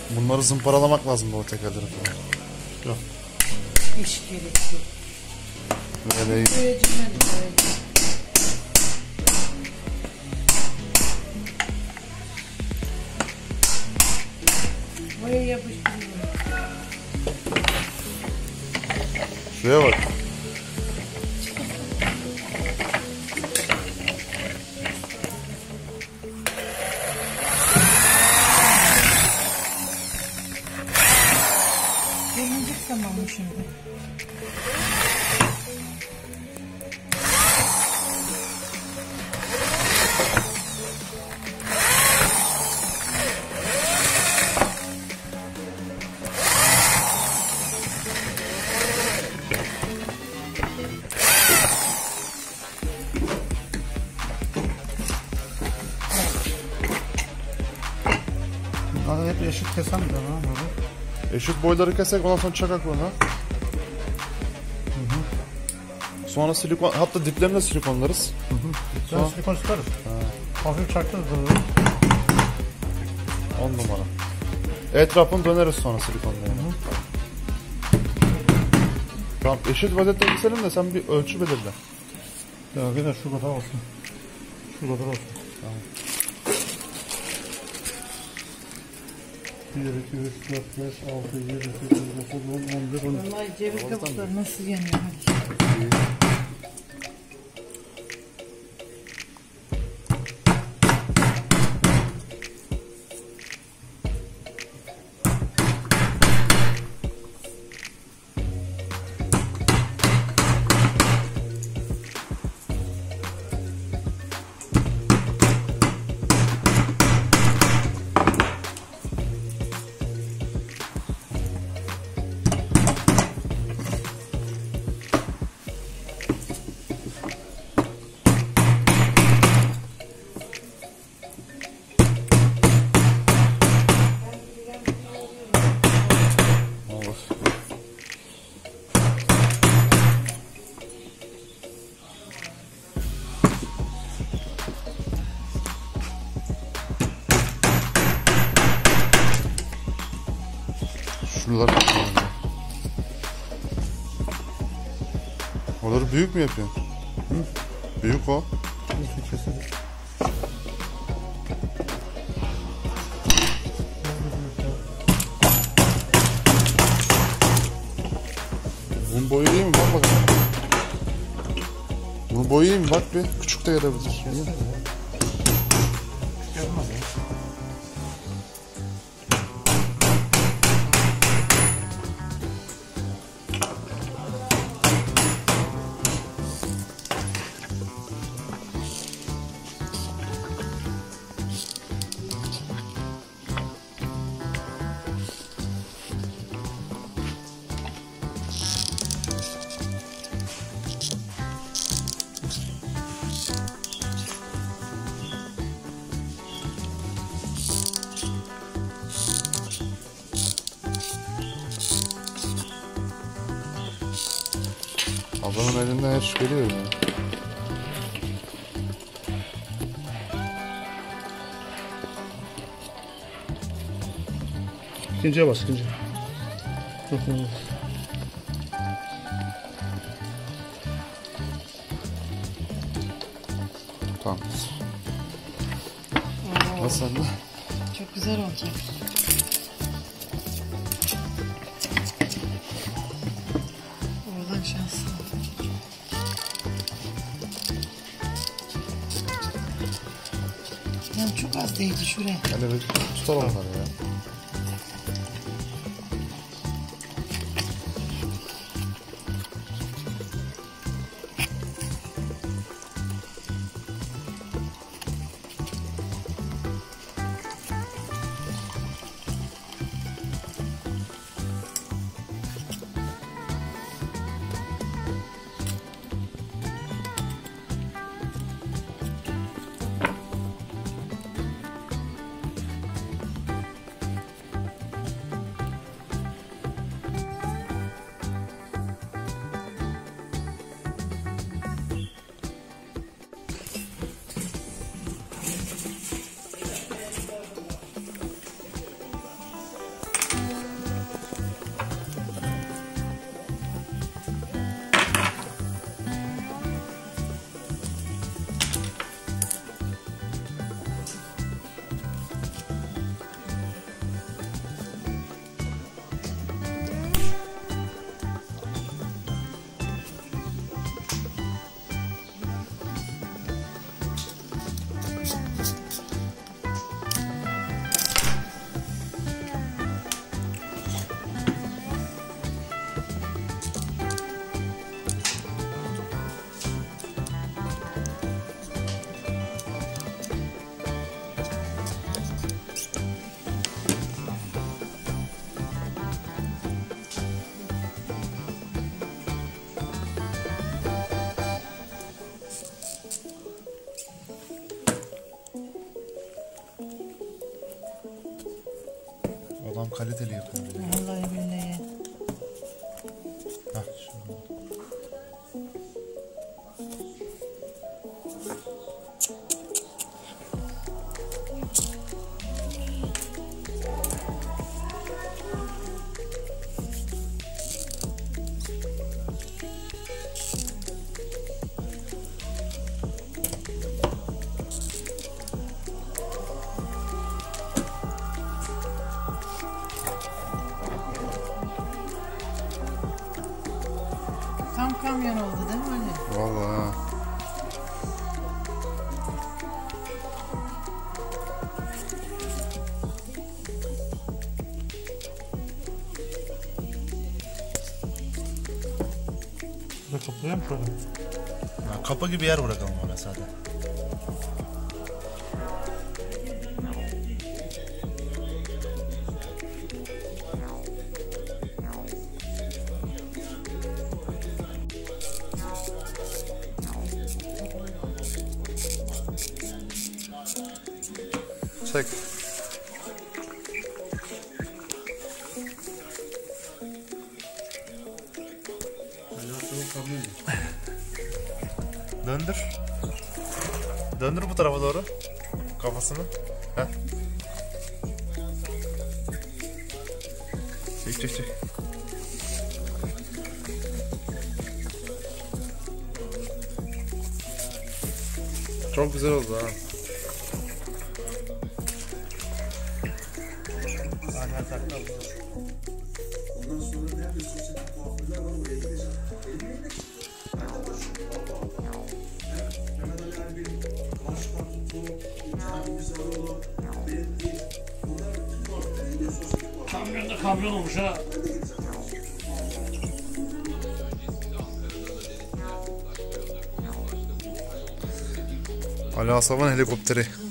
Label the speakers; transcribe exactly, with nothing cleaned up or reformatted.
Speaker 1: Bunları zımparalamak lazım bu tekerleri falan.
Speaker 2: Yok.
Speaker 3: Hiç gerek yok.
Speaker 1: Böyle iyi.
Speaker 3: Buraya yapıştırıyorum.
Speaker 1: Şuraya bak.
Speaker 3: Yenecek zaman mı şimdi?
Speaker 2: Bunları hep eşit kesem de ha böyle.
Speaker 1: Eşit boyları kesek ondan sonra çakak bunu. Sonra silikon, hatta diplerine silikonlarız.
Speaker 2: Hı hı. Sonra silikon sıkarız. Hafif çaktırız bunu.
Speaker 1: On numara. Etrafını döneriz sonra silikonla. Tamam, eşit vaziyette keselim de sen bir ölçü belirle.
Speaker 2: Ya bir de şu kadar olsun. Şu kadar olsun.
Speaker 1: Tamam.
Speaker 2: bir, iki, üç, dört, beş, altı, yedi, sekiz, dokuz, on, on bir, on iki.
Speaker 3: Vallahi ceviz kabukları nasıl yanıyor?
Speaker 1: Şuralar. Oraları büyük mü yapıyorsun? Hı? Büyük o. Bunun boyu iyi mi? Bak bakalım. Bunun boyu iyi mi? Bak bir. Küçük de gelebilir. Ablanın elinden her şey geliyor ya.
Speaker 2: İkinciye bas, ikinci.
Speaker 1: Tamam. Nasıl anne?
Speaker 3: Çok güzel olacak. Oradan şanslı. Yani çok az değdi şuraya.
Speaker 1: Hadi bir tutalım onları ya. Adam kaliteli yapıyor.
Speaker 3: Vallahi billahi.
Speaker 1: Hah şunu.
Speaker 3: Tam kamyon oldu değil mi öyle?
Speaker 1: Vallahi.
Speaker 2: Burada kapıya mı koyalım?
Speaker 1: Ha, kapı gibi yer bırakalım oraya zaten. Çek. Döndür. Döndür bu tarafa doğru. Kafasını. Heh. Çek çek çek. Çok güzel oldu ha.
Speaker 4: Ondan sonra nerede sosyal kuaförler var, oraya gideceğim. Mehmet Ali Erbil, Ahşap Kamyon, güzel olur. Benim değil. Bunlar bütün kuaförler gidiyor sosyal kuaförler.
Speaker 2: Kamyon da kamyon olmuş ha.
Speaker 1: Ali Asaf'ın helikopteri.